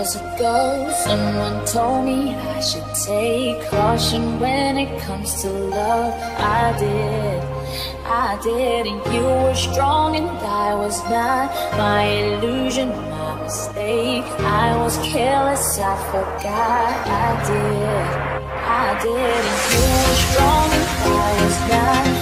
years ago, someone told me I should take caution when it comes to love. I did, and you were strong and I was not. My illusion, my mistake. I was careless, I forgot. I did, and you were strong and I was not.